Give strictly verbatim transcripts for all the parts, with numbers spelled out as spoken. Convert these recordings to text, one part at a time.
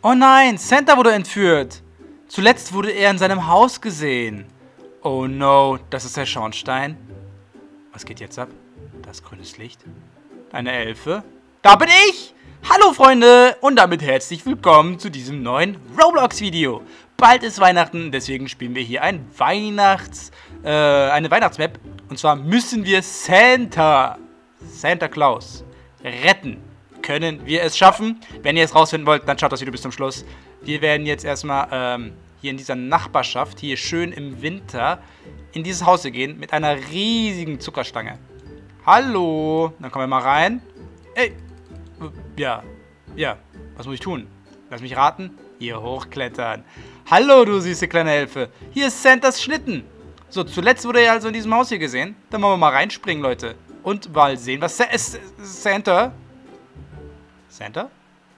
Oh nein, Santa wurde entführt. Zuletzt wurde er in seinem Haus gesehen. Oh no, das ist der Schornstein. Was geht jetzt ab? Das grünes Licht. Eine Elfe. Da bin ich! Hallo Freunde und damit herzlich willkommen zu diesem neuen Roblox-Video. Bald ist Weihnachten, deswegen spielen wir hier ein Weihnachts, äh, eine Weihnachtsmap. Und zwar müssen wir Santa, Santa Claus, retten. Können wir es schaffen? Wenn ihr es rausfinden wollt, dann schaut das Video bis zum Schluss. Wir werden jetzt erstmal ähm, hier in dieser Nachbarschaft, hier schön im Winter, in dieses Haus hier gehen mit einer riesigen Zuckerstange. Hallo, dann kommen wir mal rein. Ey, ja, ja, was muss ich tun? Lass mich raten. Hier hochklettern. Hallo, du süße kleine Elfe. Hier ist Santas Schlitten. So, zuletzt wurde er also in diesem Haus hier gesehen. Dann wollen wir mal reinspringen, Leute. Und mal sehen, was Sa S Santa... Santa?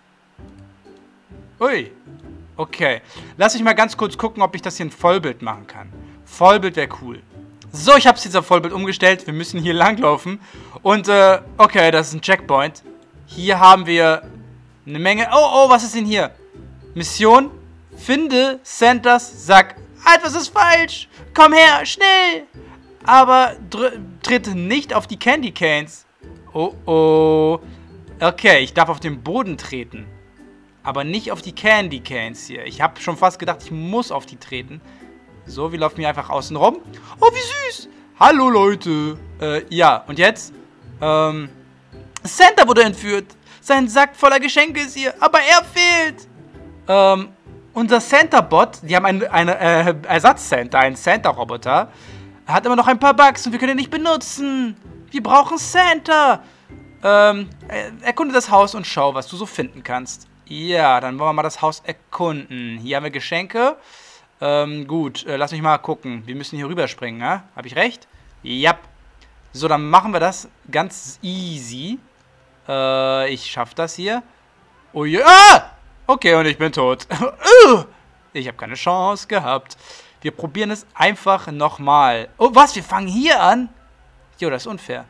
Ui. Okay. Lass mich mal ganz kurz gucken, ob ich das hier in Vollbild machen kann. Vollbild wäre cool. So, ich habe es jetzt auf Vollbild umgestellt. Wir müssen hier langlaufen. Und, äh, okay, das ist ein Checkpoint. Hier haben wir eine Menge... Oh, oh, was ist denn hier? Mission, finde Santas Sack. Etwas ist falsch. Komm her, schnell. Aber tritt nicht auf die Candy Canes. Oh, oh. Okay, ich darf auf den Boden treten. Aber nicht auf die Candy Canes hier. Ich habe schon fast gedacht, ich muss auf die treten. So, wir laufen hier einfach außen rum. Oh, wie süß. Hallo, Leute. Äh, ja, und jetzt? Ähm, Santa wurde entführt. Sein Sack voller Geschenke ist hier, aber er fehlt. Ähm, unser Santa-Bot, die haben einen eine, äh, Ersatz-Santa, einen Santa-Roboter, hat immer noch ein paar Bugs und wir können ihn nicht benutzen. Wir brauchen Santa. Ähm, erkunde das Haus und schau, was du so finden kannst. Ja, dann wollen wir mal das Haus erkunden. Hier haben wir Geschenke. Ähm, gut, äh, lass mich mal gucken. Wir müssen hier rüberspringen, ja? Hab ich recht? Ja. So, dann machen wir das ganz easy. Äh, ich schaff das hier. Oh ja. Ah! Okay, und ich bin tot. Ich habe keine Chance gehabt. Wir probieren es einfach nochmal. Oh, was? Wir fangen hier an? Jo, das ist unfair.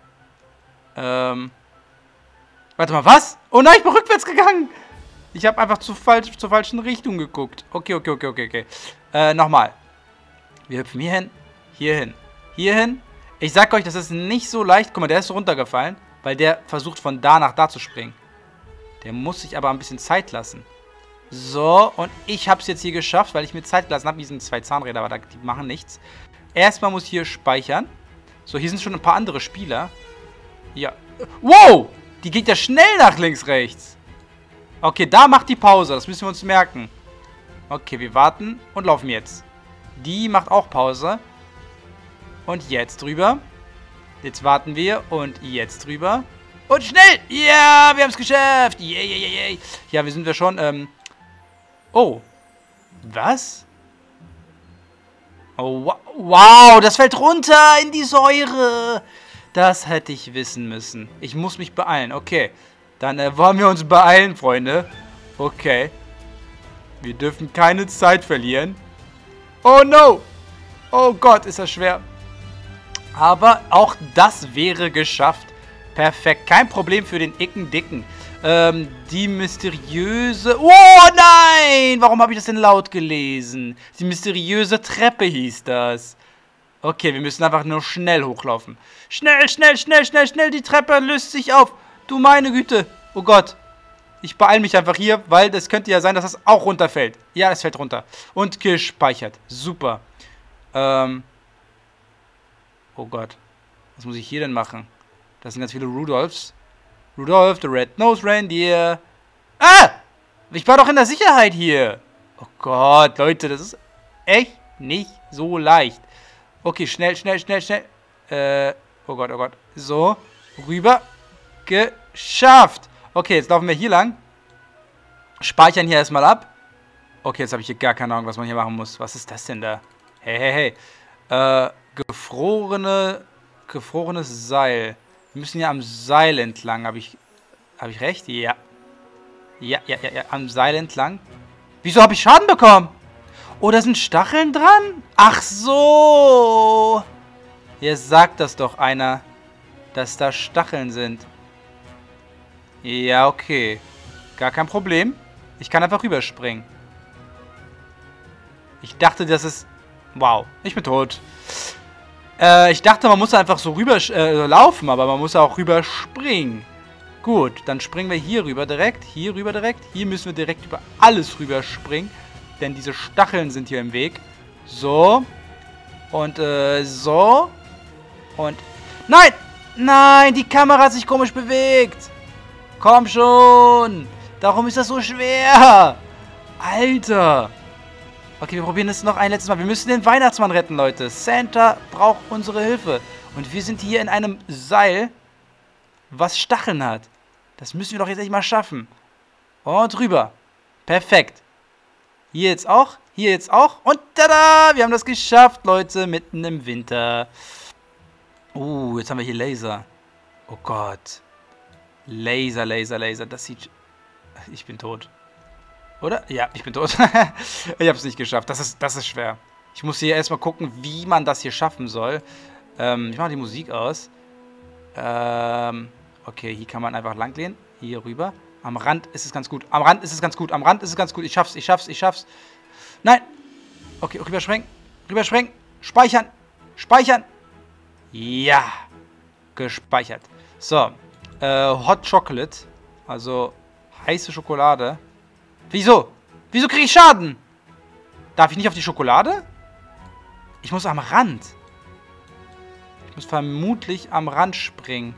Ähm. Warte mal, was? Oh nein, ich bin rückwärts gegangen. Ich habe einfach zu falsch, zur falschen Richtung geguckt. Okay, okay, okay, okay, okay. Äh, nochmal. Wir hüpfen hier hin, hier hin, hier hin. Ich sag euch, das ist nicht so leicht. Guck mal, der ist runtergefallen, weil der versucht von da nach da zu springen. Der muss sich aber ein bisschen Zeit lassen. So, und ich habe es jetzt hier geschafft, weil ich mir Zeit gelassen habe. Hier sind zwei Zahnräder, aber die machen nichts. Erstmal muss ich hier speichern. So, hier sind schon ein paar andere Spieler. Ja. Wow! Die geht ja schnell nach links, rechts. Okay, da macht die Pause. Das müssen wir uns merken. Okay, wir warten und laufen jetzt. Die macht auch Pause. Und jetzt drüber. Jetzt warten wir und jetzt drüber. Und schnell! Ja, wir haben es geschafft! Yeah, yeah, yeah, yeah. Ja, wie sind wir schon? Ähm. Oh. Was? Oh, wow, das fällt runter in die Säure. Das hätte ich wissen müssen. Ich muss mich beeilen. Okay. Dann äh, wollen wir uns beeilen, Freunde. Okay. Wir dürfen keine Zeit verlieren. Oh no! Oh Gott, ist das schwer. Aber auch das wäre geschafft. Perfekt. Kein Problem für den Icken Dicken. Ähm, die mysteriöse... Oh nein! Warum habe ich das denn laut gelesen? Die mysteriöse Treppe hieß das. Okay, wir müssen einfach nur schnell hochlaufen. Schnell, schnell, schnell, schnell, schnell. Die Treppe löst sich auf. Du meine Güte. Oh Gott. Ich beeile mich einfach hier, weil das könnte ja sein, dass das auch runterfällt. Ja, es fällt runter. Und gespeichert. Super. Ähm... Oh Gott. Was muss ich hier denn machen? Das sind ganz viele Rudolphs. Rudolph, the Red-Nosed Reindeer. Ah! Ich war doch in der Sicherheit hier. Oh Gott, Leute, das ist echt nicht so leicht. Okay, schnell, schnell, schnell, schnell. Äh, oh Gott, oh Gott. So, rüber. Geschafft. Okay, jetzt laufen wir hier lang. Speichern hier erstmal ab. Okay, jetzt habe ich hier gar keine Ahnung, was man hier machen muss. Was ist das denn da? Hey, hey, hey. Äh, gefrorene, gefrorenes Seil. Wir müssen ja am Seil entlang. Habe ich, habe ich recht? Ja. Ja, ja, ja, ja. Am Seil entlang. Wieso habe ich Schaden bekommen? Oh, da sind Stacheln dran? Ach so. Jetzt sagt das doch einer, dass da Stacheln sind. Ja, okay. Gar kein Problem. Ich kann einfach rüberspringen. Ich dachte, das ist... Wow, ich bin tot. Äh, ich dachte, man muss einfach so rüber äh, laufen, aber man muss auch rüberspringen. Gut, dann springen wir hier rüber direkt. Hier rüber direkt. Hier müssen wir direkt über alles rüberspringen. Denn diese Stacheln sind hier im Weg. So. Und, äh, so. Und... Nein! Nein, die Kamera hat sich komisch bewegt. Komm schon. Darum ist das so schwer. Alter. Okay, wir probieren es noch ein letztes Mal. Wir müssen den Weihnachtsmann retten, Leute. Santa braucht unsere Hilfe. Und wir sind hier in einem Seil, was Stacheln hat. Das müssen wir doch jetzt echt mal schaffen. Und rüber. Perfekt. Hier jetzt auch. Hier jetzt auch. Und tada! Wir haben das geschafft, Leute. Mitten im Winter. Uh, jetzt haben wir hier Laser. Oh Gott. Laser, Laser, Laser. Das sieht... Ich bin tot. Oder? Ja, ich bin tot. Ich habe es nicht geschafft. Das ist, das ist schwer. Ich muss hier erstmal gucken, wie man das hier schaffen soll. Ähm, ich mache die Musik aus. Ähm, okay, hier kann man einfach langlehnen. Hier rüber. Am Rand ist es ganz gut. Am Rand ist es ganz gut. Am Rand ist es ganz gut. Ich schaff's, ich schaff's, ich schaff's. Nein! Okay, rüberspringen. Rüberspringen. Speichern. Speichern. Ja. Gespeichert. So. Äh, Hot Chocolate. Also heiße Schokolade. Wieso? Wieso kriege ich Schaden? Darf ich nicht auf die Schokolade? Ich muss am Rand. Ich muss vermutlich am Rand springen.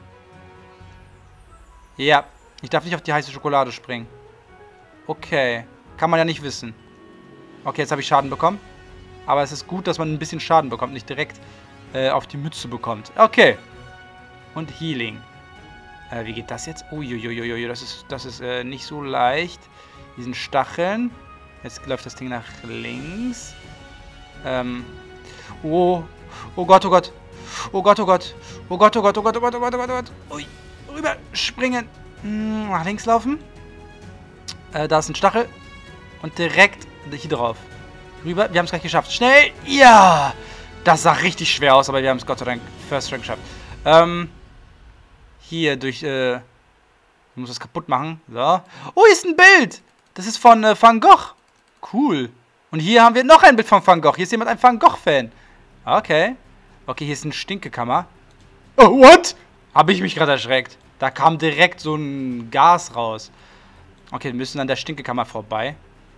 Ja. Ich darf nicht auf die heiße Schokolade springen. Okay. Kann man ja nicht wissen. Okay, jetzt habe ich Schaden bekommen. Aber es ist gut, dass man ein bisschen Schaden bekommt. Nicht direkt äh, auf die Mütze bekommt. Okay. Und Healing. Äh, wie geht das jetzt? Uiuiuiui, das ist, das ist äh, nicht so leicht. Diesen Stacheln. Jetzt läuft das Ding nach links. Ähm. Oh. Oh Gott, oh Gott. Oh Gott, oh Gott. Oh Gott, oh Gott, oh Gott, oh Gott, oh Gott, oh Gott, oh Gott. Ui. Rüber springen. Hm, nach links laufen. Äh, da ist ein Stachel. Und direkt hier drauf. Rüber. Wir haben es gleich geschafft. Schnell. Ja. Das sah richtig schwer aus, aber wir haben es Gott sei Dank first try geschafft. Ähm. Hier durch, äh. Ich muss das kaputt machen. So. Oh, hier ist ein Bild. Das ist von äh, Van Gogh. Cool. Und hier haben wir noch ein Bild von Van Gogh. Hier ist jemand ein Van Gogh-Fan. Okay. Okay, hier ist eine Stinkekammer. Oh, what? Habe ich mich gerade erschreckt. Da kam direkt so ein Gas raus. Okay, wir müssen an der Stinkekammer vorbei.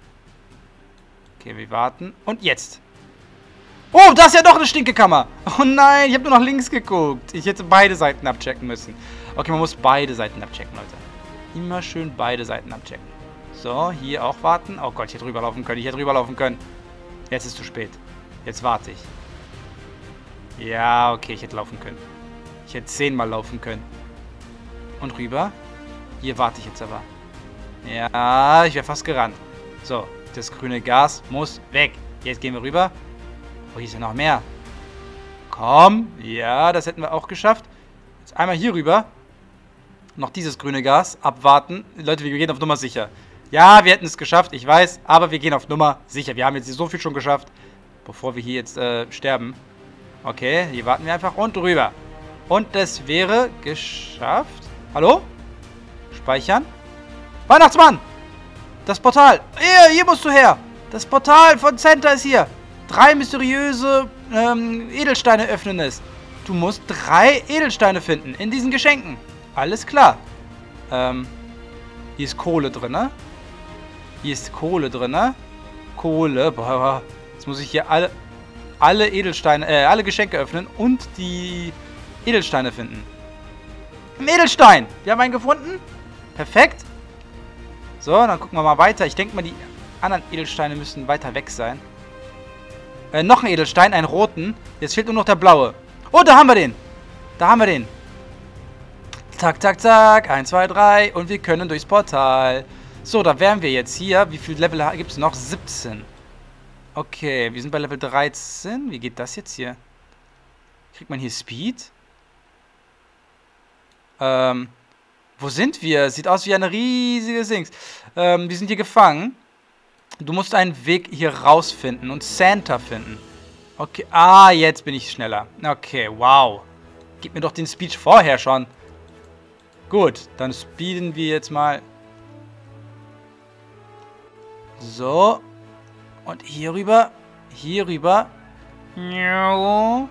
Okay, wir warten. Und jetzt. Oh, da ist ja doch eine Stinkekammer. Oh nein, ich habe nur nach links geguckt. Ich hätte beide Seiten abchecken müssen. Okay, man muss beide Seiten abchecken, Leute. Immer schön beide Seiten abchecken. So, hier auch warten. Oh Gott, ich hätte rüberlaufen können. Ich hätte rüberlaufen können. Jetzt ist zu spät. Jetzt warte ich. Ja, okay, ich hätte laufen können. Ich hätte zehnmal laufen können. Und rüber. Hier warte ich jetzt aber. Ja, ich wäre fast gerannt. So, das grüne Gas muss weg. Jetzt gehen wir rüber. Oh, hier ist ja noch mehr. Komm. Ja, das hätten wir auch geschafft. Jetzt einmal hier rüber. Noch dieses grüne Gas. Abwarten. Leute, wir gehen auf Nummer sicher. Ja, wir hätten es geschafft, ich weiß. Aber wir gehen auf Nummer sicher. Wir haben jetzt so viel schon geschafft. Bevor wir hier jetzt äh, sterben. Okay, hier warten wir einfach. Und rüber. Und das wäre geschafft. Hallo? Speichern. Weihnachtsmann! Das Portal. Hier, hier musst du her. Das Portal von Santa ist hier. Drei mysteriöse ähm, Edelsteine öffnen es. Du musst drei Edelsteine finden in diesen Geschenken. Alles klar. Ähm, hier ist Kohle drin, ne? Hier ist Kohle drin, ne? Kohle. Boah, jetzt muss ich hier alle, alle Edelsteine, äh, alle Geschenke öffnen und die Edelsteine finden. Ein Edelstein. Wir haben einen gefunden. Perfekt. So, dann gucken wir mal weiter. Ich denke mal, die anderen Edelsteine müssen weiter weg sein. Äh, noch ein Edelstein, einen roten. Jetzt fehlt nur noch der blaue. Oh, da haben wir den. Da haben wir den. Zack, zack, zack. eins, zwei, drei. Und wir können durchs Portal. So, da wären wir jetzt hier. Wie viele Level gibt es noch? siebzehn. Okay, wir sind bei Level dreizehn. Wie geht das jetzt hier? Kriegt man hier Speed? Ähm, wo sind wir? Sieht aus wie eine riesige Dings. Ähm, wir sind hier gefangen. Du musst einen Weg hier rausfinden und Santa finden. Okay, ah, jetzt bin ich schneller. Okay, wow. Gib mir doch den Speech vorher schon. Gut, dann speeden wir jetzt mal. So. Und hier rüber. Hier rüber. Nein,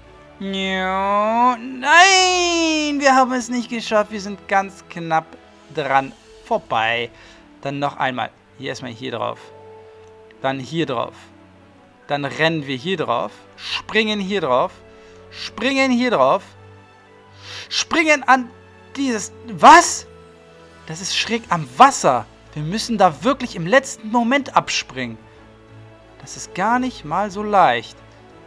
wir haben es nicht geschafft. Wir sind ganz knapp dran vorbei. Dann noch einmal. Hier erstmal hier drauf. Dann hier drauf. Dann rennen wir hier drauf. Springen hier drauf. Springen hier drauf. Springen an dieses... Was? Das ist schräg am Wasser. Wir müssen da wirklich im letzten Moment abspringen. Das ist gar nicht mal so leicht.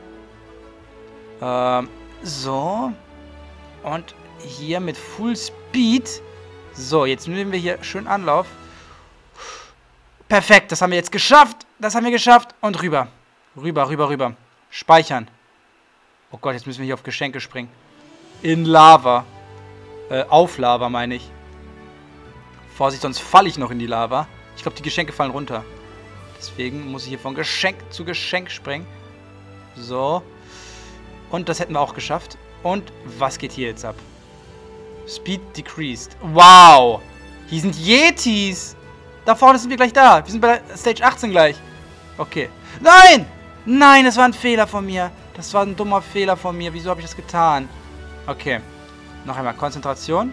Ähm, so. Und hier mit Full Speed. So, jetzt nehmen wir hier schön Anlauf. Perfekt, das haben wir jetzt geschafft. Das haben wir geschafft. Und rüber. Rüber, rüber, rüber. Speichern. Oh Gott, jetzt müssen wir hier auf Geschenke springen. In Lava. Äh, auf Lava, meine ich. Vorsicht, sonst falle ich noch in die Lava. Ich glaube, die Geschenke fallen runter. Deswegen muss ich hier von Geschenk zu Geschenk springen. So. Und das hätten wir auch geschafft. Und was geht hier jetzt ab? Speed decreased. Wow. Hier sind Yetis. Da vorne sind wir gleich da. Wir sind bei Stage achtzehn gleich. Okay. Nein! Nein, das war ein Fehler von mir. Das war ein dummer Fehler von mir. Wieso habe ich das getan? Okay. Noch einmal. Konzentration.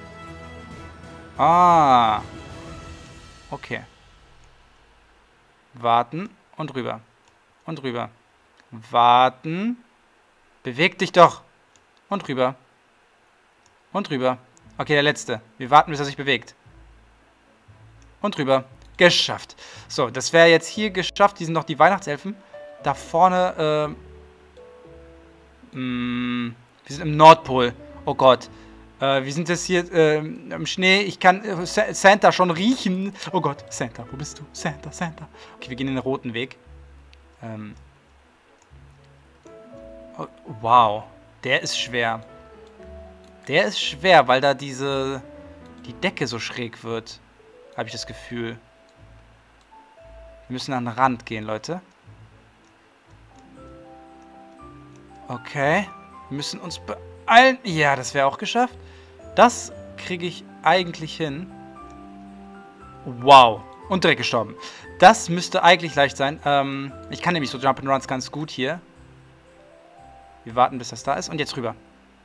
Ah. Okay. Warten und rüber. Und rüber. Warten. Beweg dich doch. Und rüber. Und rüber. Okay, der letzte. Wir warten, bis er sich bewegt. Und rüber. Geschafft. So, das wäre jetzt hier geschafft. Die sind noch die Weihnachtselfen. Da vorne, äh, mh, wir sind im Nordpol. Oh Gott. Äh, wir sind jetzt hier äh, im Schnee. Ich kann äh, Santa schon riechen. Oh Gott, Santa, wo bist du? Santa, Santa. Okay, wir gehen den roten Weg. Ähm. Oh, wow. Der ist schwer. Der ist schwer, weil da diese... die Decke so schräg wird. Habe ich das Gefühl. Wir müssen an den Rand gehen, Leute. Okay. Wir müssen uns beeilen. Ja, das wäre auch geschafft. Das kriege ich eigentlich hin. Wow. Und direkt gestorben. Das müsste eigentlich leicht sein. Ähm, ich kann nämlich so Jump'n'Runs ganz gut hier. Wir warten, bis das da ist. Und jetzt rüber.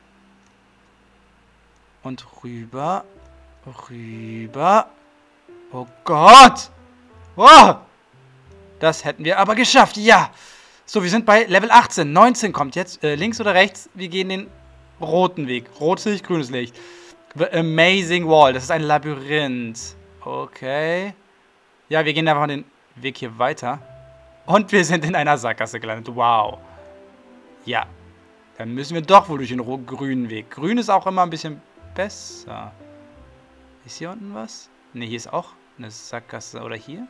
Und rüber. Rüber. Oh Gott. Oh. Das hätten wir aber geschafft. Ja. So, wir sind bei Level achtzehn. neunzehn kommt jetzt. Äh, links oder rechts? Wir gehen den roten Weg. Rotes Licht, grünes Licht. The Amazing Wall. Das ist ein Labyrinth. Okay. Ja, wir gehen einfach den Weg hier weiter. Und wir sind in einer Sackgasse gelandet. Wow. Ja. Dann müssen wir doch wohl durch den grünen Weg. Grün ist auch immer ein bisschen besser. Ist hier unten was? Ne, hier ist auch eine Sackgasse. Oder hier?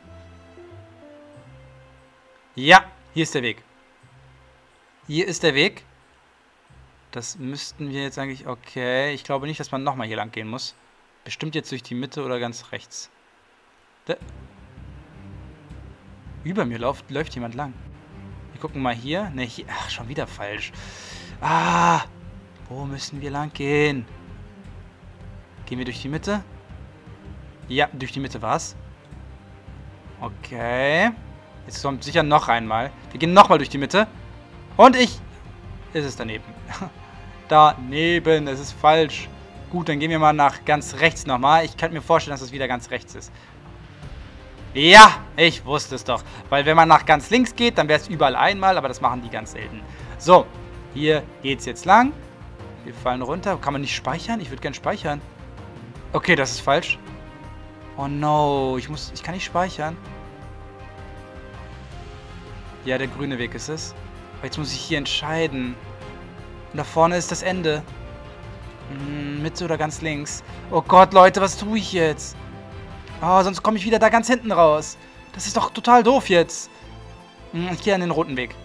Ja, hier ist der Weg. Hier ist der Weg. Das müssten wir jetzt eigentlich... Okay, ich glaube nicht, dass man nochmal hier lang gehen muss. Bestimmt jetzt durch die Mitte oder ganz rechts. Da. Über mir läuft, läuft jemand lang. Wir gucken mal hier. Ne, hier... Ach, schon wieder falsch. Ah! Wo müssen wir lang gehen? Gehen wir durch die Mitte? Ja, durch die Mitte war's. Okay. Jetzt kommt sicher noch einmal. Wir gehen nochmal durch die Mitte. Und ich... Ist es daneben. Daneben, es ist falsch. Gut, dann gehen wir mal nach ganz rechts nochmal. Ich kann mir vorstellen, dass es wieder ganz rechts ist. Ja, ich wusste es doch. Weil wenn man nach ganz links geht, dann wäre es überall einmal, aber das machen die ganz selten. So, hier geht's jetzt lang. Wir fallen runter. Kann man nicht speichern? Ich würde gerne speichern. Okay, das ist falsch. Oh no, ich muss, ich kann nicht speichern. Ja, der grüne Weg ist es. Aber jetzt muss ich hier entscheiden. Und da vorne ist das Ende. Hm, Mitte oder ganz links. Oh Gott, Leute, was tue ich jetzt? Oh, sonst komme ich wieder da ganz hinten raus. Das ist doch total doof jetzt. Hm, ich gehe an den roten Weg.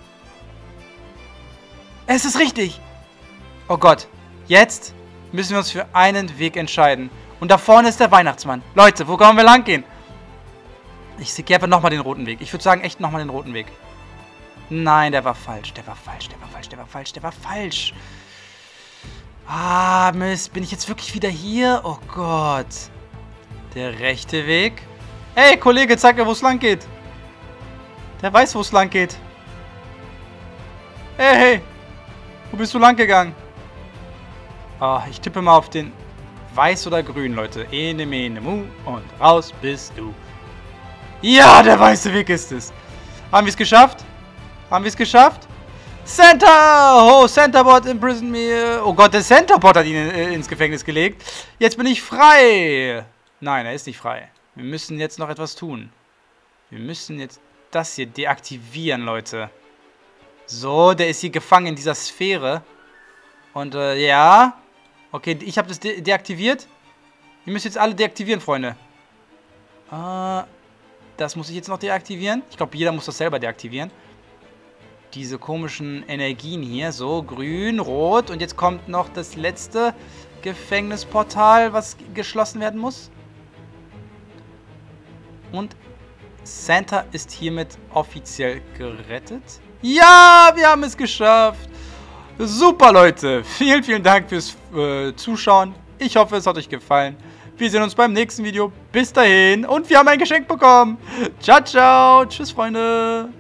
Es ist richtig. Oh Gott. Jetzt müssen wir uns für einen Weg entscheiden. Und da vorne ist der Weihnachtsmann. Leute, wo können wir lang gehen? Ich gehe einfach nochmal den roten Weg. Ich würde sagen, echt nochmal den roten Weg. Nein, der war falsch. Der war falsch, der war falsch, der war falsch, der war falsch. Ah, Mist. Bin ich jetzt wirklich wieder hier? Oh Gott. Der rechte Weg. Ey, Kollege, zeig mir, wo es lang geht. Der weiß, wo es lang geht. Hey, hey. Wo bist du lang gegangen? Oh, ich tippe mal auf den Weiß oder Grün, Leute. Ene, mene, mu. Und raus bist du. Ja, der weiße Weg ist es. Haben wir es geschafft? Haben wir es geschafft? Santa! Oh, Santa-Bot imprisoned me. Oh Gott, der Santa-Bot hat ihn äh, ins Gefängnis gelegt. Jetzt bin ich frei. Nein, er ist nicht frei. Wir müssen jetzt noch etwas tun. Wir müssen jetzt das hier deaktivieren, Leute. So, der ist hier gefangen in dieser Sphäre. Und, äh, ja. Okay, ich habe das de deaktiviert. Ihr müsst jetzt alle deaktivieren, Freunde. Äh, das muss ich jetzt noch deaktivieren. Ich glaube, jeder muss das selber deaktivieren. Diese komischen Energien hier. So, grün, rot. Und jetzt kommt noch das letzte Gefängnisportal, was geschlossen werden muss. Und Santa ist hiermit offiziell gerettet. Ja, wir haben es geschafft. Super, Leute. Vielen, vielen Dank fürs äh, Zuschauen. Ich hoffe, es hat euch gefallen. Wir sehen uns beim nächsten Video. Bis dahin. Und wir haben ein Geschenk bekommen. Ciao, ciao. Tschüss, Freunde.